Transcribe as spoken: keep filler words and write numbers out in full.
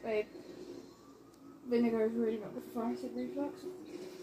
Babe, vinegar is really not good for acid reflux.